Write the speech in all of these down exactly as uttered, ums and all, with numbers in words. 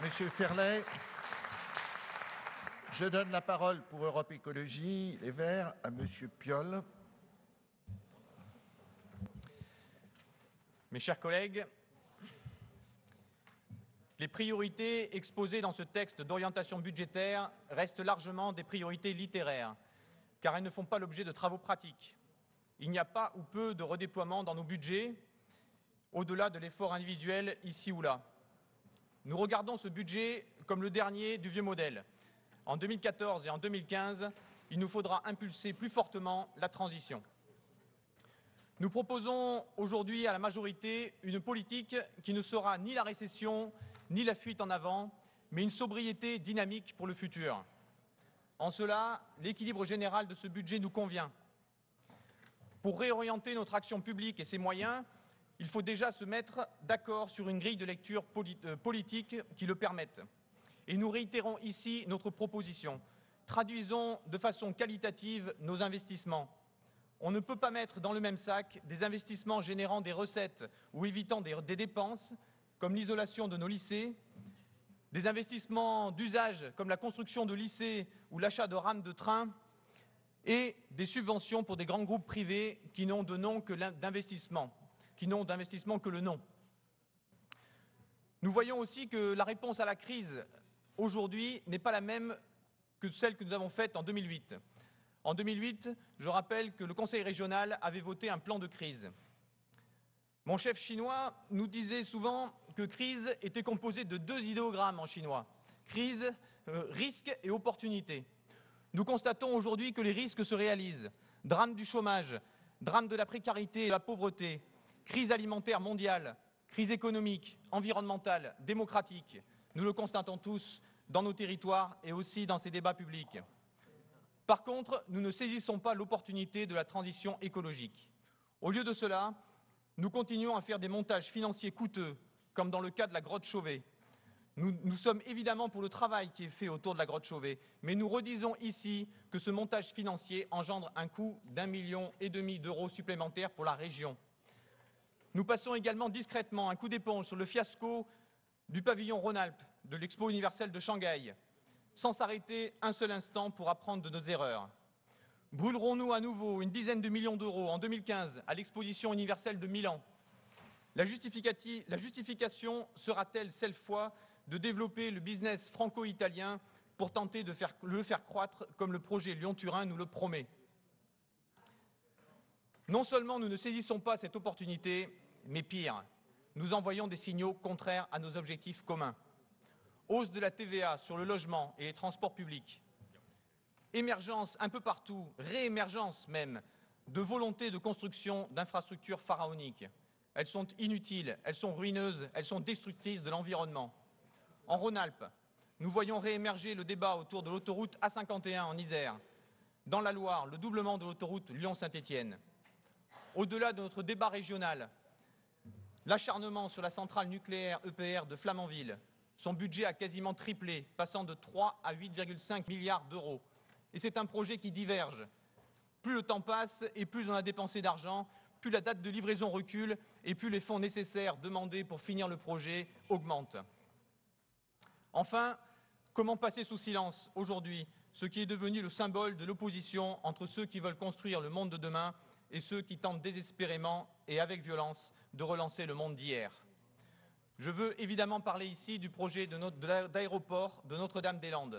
Monsieur Ferlet. Je donne la parole pour Europe Écologie Les Verts à Monsieur Piolle. Mes chers collègues, les priorités exposées dans ce texte d'orientation budgétaire restent largement des priorités littéraires, car elles ne font pas l'objet de travaux pratiques. Il n'y a pas ou peu de redéploiement dans nos budgets, au-delà de l'effort individuel ici ou là. Nous regardons ce budget comme le dernier du vieux modèle. En deux mille quatorze et en deux mille quinze, il nous faudra impulser plus fortement la transition. Nous proposons aujourd'hui à la majorité une politique qui ne sera ni la récession, ni la fuite en avant, mais une sobriété dynamique pour le futur. En cela, l'équilibre général de ce budget nous convient. Pour réorienter notre action publique et ses moyens, il faut déjà se mettre d'accord sur une grille de lecture politique qui le permette. Et nous réitérons ici notre proposition. Traduisons de façon qualitative nos investissements. On ne peut pas mettre dans le même sac des investissements générant des recettes ou évitant des, des dépenses, comme l'isolation de nos lycées, des investissements d'usage comme la construction de lycées ou l'achat de rames de train, et des subventions pour des grands groupes privés qui n'ont de nom que d'investissement, qui n'ont d'investissement que le nom. Nous voyons aussi que la réponse à la crise aujourd'hui n'est pas la même que celle que nous avons faite en deux mille huit. En deux mille huit, je rappelle que le Conseil régional avait voté un plan de crise. Mon chef chinois nous disait souvent que crise était composée de deux idéogrammes en chinois. Crise, euh, risque et opportunité. Nous constatons aujourd'hui que les risques se réalisent. Drame du chômage, drame de la précarité et de la pauvreté, crise alimentaire mondiale, crise économique, environnementale, démocratique. Nous le constatons tous dans nos territoires et aussi dans ces débats publics. Par contre, nous ne saisissons pas l'opportunité de la transition écologique. Au lieu de cela, nous continuons à faire des montages financiers coûteux, comme dans le cas de la grotte Chauvet. Nous, nous sommes évidemment pour le travail qui est fait autour de la grotte Chauvet, mais nous redisons ici que ce montage financier engendre un coût d'un million et demi d'euros supplémentaires pour la région. Nous passons également discrètement un coup d'éponge sur le fiasco du pavillon Rhône-Alpes de l'Expo universelle de Shanghai, sans s'arrêter un seul instant pour apprendre de nos erreurs. Brûlerons-nous à nouveau une dizaine de millions d'euros en deux mille quinze à l'exposition universelle de Milan? La, la justification sera-t-elle cette fois de développer le business franco-italien pour tenter de faire, le faire croître comme le projet Lyon-Turin nous le promet? Non seulement nous ne saisissons pas cette opportunité, mais pire, nous envoyons des signaux contraires à nos objectifs communs. Hausse de la T V A sur le logement et les transports publics. Émergence un peu partout, réémergence même, de volonté de construction d'infrastructures pharaoniques. Elles sont inutiles, elles sont ruineuses, elles sont destructrices de l'environnement. En Rhône-Alpes, nous voyons réémerger le débat autour de l'autoroute A cinquante et un en Isère. Dans la Loire, le doublement de l'autoroute Lyon-Saint-Étienne. Au-delà de notre débat régional, l'acharnement sur la centrale nucléaire E P R de Flamanville. Son budget a quasiment triplé, passant de trois à huit virgule cinq milliards d'euros. Et c'est un projet qui diverge. Plus le temps passe et plus on a dépensé d'argent, plus la date de livraison recule et plus les fonds nécessaires demandés pour finir le projet augmentent. Enfin, comment passer sous silence aujourd'hui ce qui est devenu le symbole de l'opposition entre ceux qui veulent construire le monde de demain et ceux qui tentent désespérément et avec violence de relancer le monde d'hier? Je veux évidemment parler ici du projet d'aéroport de Notre-Dame-des-Landes.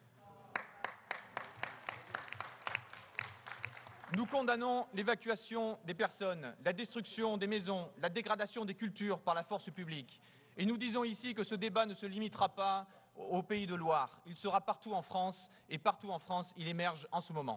Nous condamnons l'évacuation des personnes, la destruction des maisons, la dégradation des cultures par la force publique. Et nous disons ici que ce débat ne se limitera pas au Pays de Loire. Il sera partout en France, et partout en France, il émerge en ce moment.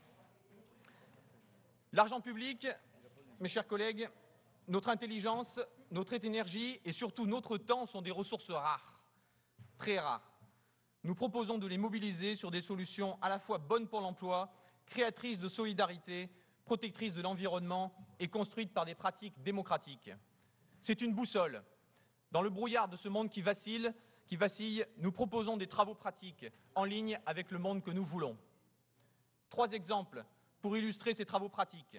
L'argent public, mes chers collègues, notre intelligence, notre énergie et surtout notre temps sont des ressources rares, très rares. Nous proposons de les mobiliser sur des solutions à la fois bonnes pour l'emploi, créatrices de solidarité, protectrices de l'environnement et construites par des pratiques démocratiques. C'est une boussole. Dans le brouillard de ce monde qui vacille, qui vacille, nous proposons des travaux pratiques en ligne avec le monde que nous voulons. Trois exemples pour illustrer ces travaux pratiques.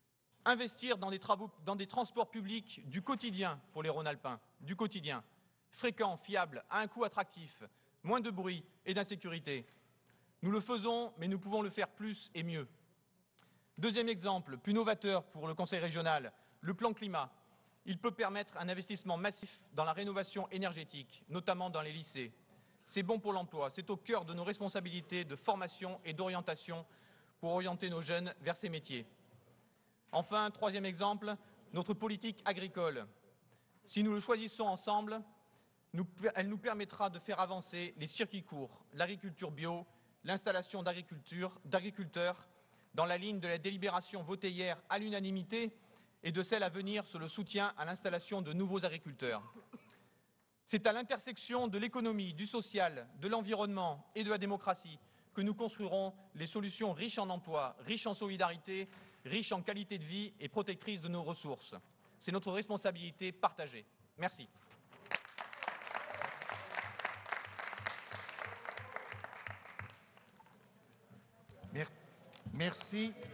Investir dans des, travaux, dans des transports publics du quotidien pour les Rhône-Alpins, du quotidien. fréquent, fiable, à un coût attractif, moins de bruit et d'insécurité. Nous le faisons, mais nous pouvons le faire plus et mieux. Deuxième exemple, plus novateur pour le Conseil régional, le plan climat. Il peut permettre un investissement massif dans la rénovation énergétique, notamment dans les lycées. C'est bon pour l'emploi, c'est au cœur de nos responsabilités de formation et d'orientation pour orienter nos jeunes vers ces métiers. Enfin, troisième exemple, notre politique agricole. Si nous le choisissons ensemble, nous, elle nous permettra de faire avancer les circuits courts, l'agriculture bio, l'installation d'agriculteurs dans la ligne de la délibération votée hier à l'unanimité et de celle à venir sur le soutien à l'installation de nouveaux agriculteurs. C'est à l'intersection de l'économie, du social, de l'environnement et de la démocratie que nous construirons les solutions riches en emplois, riches en solidarité, riches en qualité de vie et protectrices de nos ressources. C'est notre responsabilité partagée. Merci. Merci.